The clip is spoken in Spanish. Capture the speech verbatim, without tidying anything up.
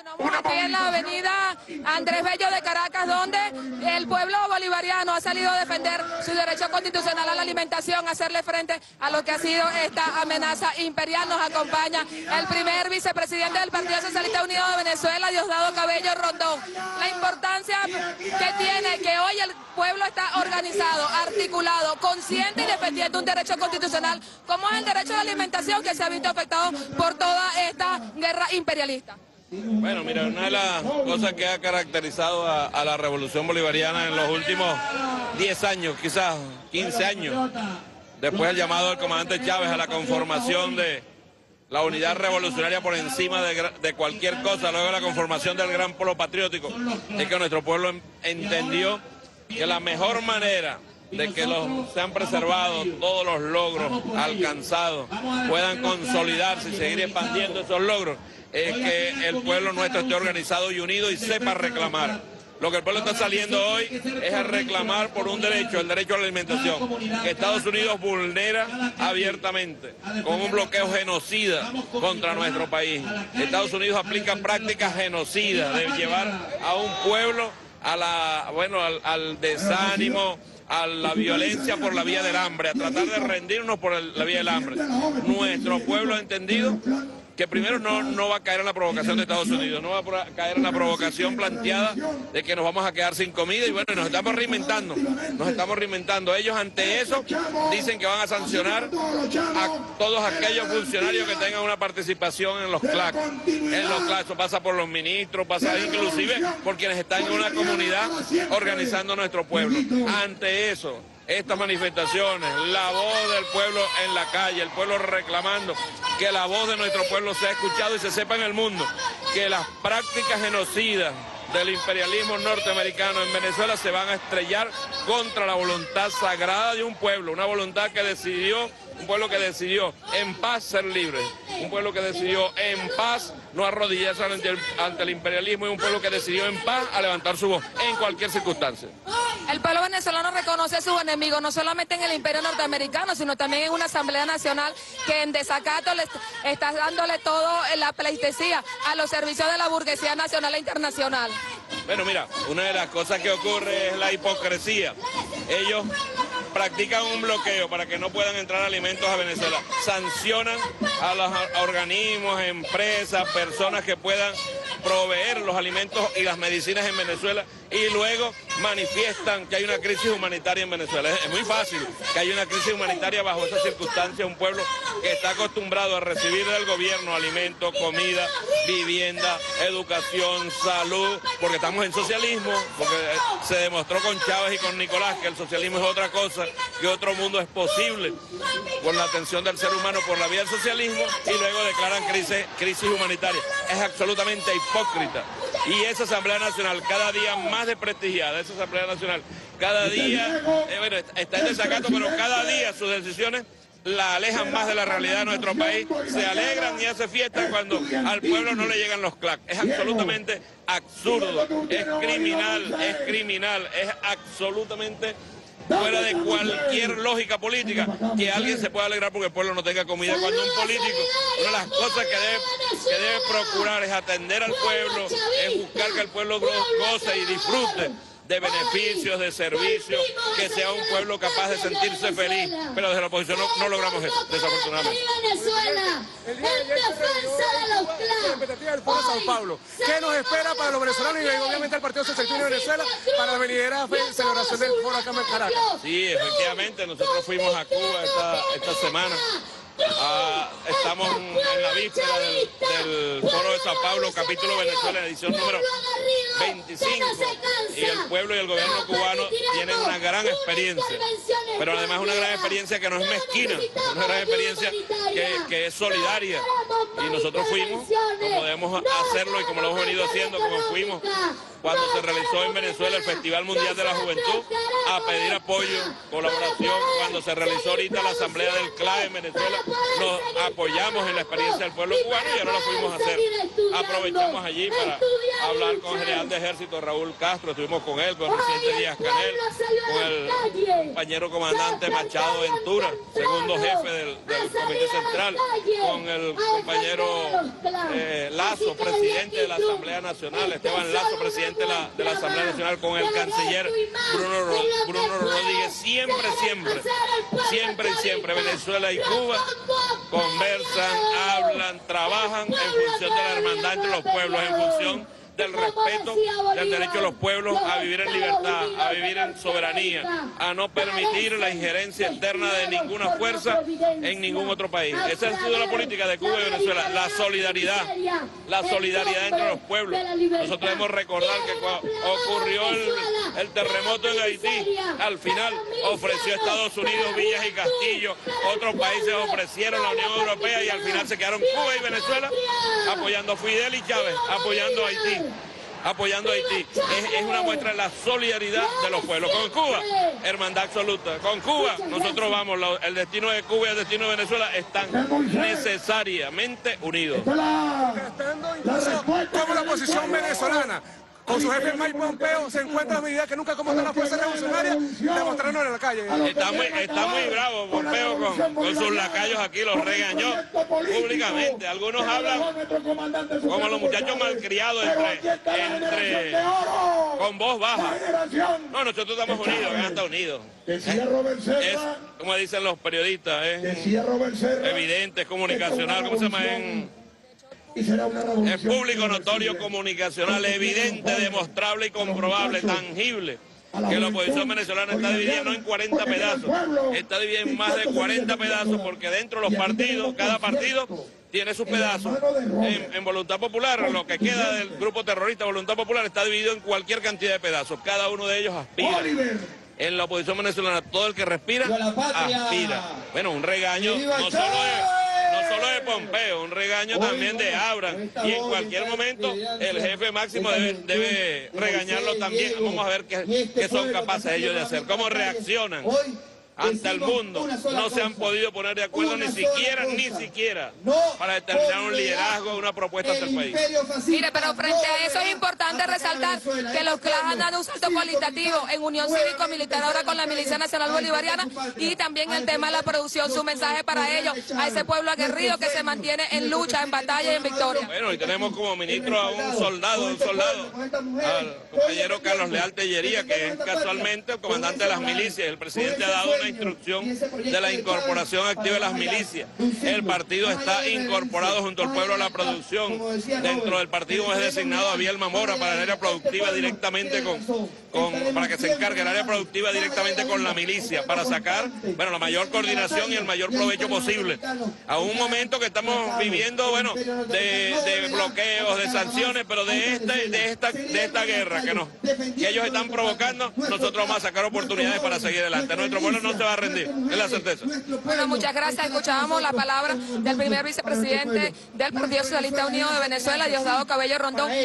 Bueno, aquí en la avenida Andrés Bello de Caracas, donde el pueblo bolivariano ha salido a defender su derecho constitucional a la alimentación, a hacerle frente a lo que ha sido esta amenaza imperial. Nos acompaña el primer vicepresidente del Partido Socialista Unido de Venezuela, Diosdado Cabello Rondón. La importancia que tiene que hoy el pueblo está organizado, articulado, consciente y defendiendo un derecho constitucional, como es el derecho a la alimentación, que se ha visto afectado por toda esta guerra imperialista. Bueno, mira, una de las cosas que ha caracterizado a, a la revolución bolivariana en los últimos diez años, quizás quince años, después del llamado del comandante Chávez a la conformación de la unidad revolucionaria por encima de, de cualquier cosa, luego de la conformación del gran polo patriótico, es que nuestro pueblo entendió que la mejor manera de que los, sean preservados todos los logros alcanzados, puedan consolidarse y seguir expandiendo esos logros, es que el pueblo nuestro esté organizado y unido y sepa reclamar. Lo que el pueblo está saliendo hoy es a reclamar por un derecho, el derecho a la alimentación, que Estados Unidos vulnera abiertamente, con un bloqueo genocida contra nuestro país. Estados Unidos aplica prácticas genocidas de llevar a un pueblo a la, bueno, al, al desánimo, a la violencia por la vía del hambre, a tratar de rendirnos por el, la vía del hambre. Nuestro pueblo ha entendido que primero no, no va a caer en la provocación de Estados Unidos, no va a caer en la provocación planteada de que nos vamos a quedar sin comida, y bueno, nos estamos reinventando, nos estamos reinventando. Ellos ante eso dicen que van a sancionar a todos aquellos funcionarios que tengan una participación en los C L A C. En los C L A C, eso pasa por los ministros, pasa inclusive por quienes están en una comunidad organizando nuestro pueblo. Ante eso, estas manifestaciones, la voz del pueblo en la calle, el pueblo reclamando que la voz de nuestro pueblo sea escuchada y se sepa en el mundo que las prácticas genocidas del imperialismo norteamericano en Venezuela se van a estrellar contra la voluntad sagrada de un pueblo, una voluntad que decidió, un pueblo que decidió en paz ser libre, un pueblo que decidió en paz no arrodillarse ante el, ante el imperialismo, y un pueblo que decidió en paz a levantar su voz en cualquier circunstancia. El pueblo venezolano reconoce a sus enemigos, no solamente en el imperio norteamericano, sino también en una Asamblea Nacional que en desacato le está dándole todo en la pleitesía a los servicios de la burguesía nacional e internacional. Bueno, mira, una de las cosas que ocurre es la hipocresía. Ellos practican un bloqueo para que no puedan entrar alimentos a Venezuela. Sancionan a los organismos, empresas, personas que puedan proveer los alimentos y las medicinas en Venezuela, y luego manifiestan que hay una crisis humanitaria en Venezuela. Es muy fácil que haya una crisis humanitaria bajo esas circunstancias. Un pueblo que está acostumbrado a recibir del gobierno alimentos, comida, vivienda, educación, salud, porque estamos en socialismo, porque se demostró con Chávez y con Nicolás que el socialismo es otra cosa, que otro mundo es posible con la atención del ser humano por la vía del socialismo, y luego declaran crisis, crisis humanitaria. Es absolutamente hipócrita. Y esa Asamblea Nacional, cada día más desprestigiada, esa Asamblea Nacional, cada día, eh, bueno, está en desacato, pero cada día sus decisiones la alejan más de la realidad de nuestro país. Se alegran y hacen fiesta cuando al pueblo no le llegan los C L A C. Es absolutamente absurdo, es criminal, es criminal, es absolutamente fuera de cualquier lógica política que alguien se pueda alegrar porque el pueblo no tenga comida, cuando un político, una de las cosas que debe, que debe procurar es atender al pueblo, es buscar que el pueblo goce y disfrute de beneficios, de servicios, que sea un pueblo capaz de sentirse feliz, pero desde la oposición no, no logramos eso, desafortunadamente. El día de ayer se reunió la expectativa del Foro Sao Paulo. ¿Qué nos espera para los venezolanos y obviamente el Partido Socialista de Venezuela para la venidera celebración del foro acá en Caracas? Sí, efectivamente, nosotros fuimos a Cuba esta, esta semana. Ah, estamos en la víspera del, del Foro de Sao Paulo, capítulo Venezuela, edición número veinticinco, y el pueblo y el gobierno cubano tienen una gran experiencia, pero además una gran experiencia que no es mezquina, una gran experiencia que, que es solidaria, y nosotros fuimos como debemos hacerlo y como lo hemos venido haciendo, como fuimos cuando se realizó en Venezuela el Festival Mundial de la Juventud, a pedir apoyo, colaboración, cuando se realizó ahorita la Asamblea del C L A en Venezuela, nos apoyamos en la experiencia del pueblo cubano y ahora lo fuimos a hacer. Aprovechamos allí para hablar con el general de ejército Raúl Castro, estuvimos con él, con el presidente Díaz Canel, con el compañero comandante Machado Ventura, segundo jefe del, del Comité Central, con el compañero eh, Lazo, presidente de la Asamblea Nacional, Esteban Lazo, presidente de la, de la Asamblea Nacional, con el canciller Bruno, Bruno Rodríguez, siempre, siempre, siempre y siempre, Venezuela y Cuba conversan, hablan, trabajan en función de la hermandad entre los pueblos, en función del respeto del derecho de los pueblos a vivir en libertad, a vivir en soberanía, a no permitir la injerencia externa de ninguna fuerza en ningún otro país. Esa ha sido la política de Cuba y Venezuela, la solidaridad, la solidaridad entre los pueblos. Nosotros debemos recordar que cuando ocurrió el, el terremoto en Haití, al final ofreció Estados Unidos villas y castillos, otros países ofrecieron la Unión Europea y al final se quedaron Cuba y Venezuela apoyando a Fidel y Chávez, apoyando a Haití. apoyando a Haití. Es, es una muestra de la solidaridad de los pueblos. Con Cuba, hermandad absoluta. Con Cuba, nosotros vamos, lo, el destino de Cuba y el destino de Venezuela están necesariamente unidos. Tratando incluso como la posición venezolana, con su jefe Mike Pompeo, se encuentra a medida que nunca como está la fuerza revolucionaria, demostrando en la calle. Está muy, está muy bravo Pompeo con, con sus lacayos aquí, los regañó públicamente. Algunos hablan como los muchachos malcriados entre, entre con voz baja. No, nosotros estamos unidos, ya está unidos. Es, como dicen los periodistas, es evidente, es comunicacional, ¿cómo se llama? En, es público, notorio, comunicacional, evidente, demostrable y comprobable, tangible, que la oposición venezolana está dividida no en cuarenta pedazos, está dividida en más de cuarenta pedazos, porque dentro de los partidos, cada partido tiene sus pedazos. En, en Voluntad Popular, lo que queda del grupo terrorista Voluntad Popular está dividido en cualquier cantidad de pedazos, cada uno de ellos aspira. En la oposición venezolana, todo el que respira, aspira. Bueno, un regaño no solo de... No solo de Pompeo, un regaño también de Abraham, y en cualquier momento el jefe máximo debe, debe regañarlo también. Vamos a ver qué, qué son capaces ellos de hacer, cómo reaccionan ante el mundo. No se han podido poner de acuerdo ni siquiera, ni siquiera para determinar un liderazgo, una propuesta ante el país. Mire, pero frente a eso es importante resaltar que los C L A han dado un salto cualitativo en unión cívico-militar ahora con la Milicia Nacional Bolivariana, y también el tema de la producción, su mensaje para ellos, a ese pueblo aguerrido que se mantiene en lucha, en batalla y en victoria. Bueno, y tenemos como ministro a un soldado, un soldado, al compañero Carlos Leal Tellería, que es casualmente el comandante de las milicias. El presidente ha dado una instrucción de la incorporación activa de las milicias. El partido está incorporado junto al pueblo a la producción. Dentro del partido es designado a Bielma Mora para el área productiva directamente con, con, para que se encargue el área productiva directamente con la milicia, para sacar, bueno, la mayor coordinación y el mayor provecho posible. A un momento que estamos viviendo, bueno, de, de bloqueos, de sanciones, pero de este, de esta, de esta guerra que nos, que ellos están provocando, nosotros vamos a sacar oportunidades para seguir adelante. Nuestro pueblo no se va a rendir, es la certeza. Bueno, muchas gracias. Escuchábamos la palabra del primer vicepresidente del Partido Socialista Unido de Venezuela, Diosdado Cabello Rondón.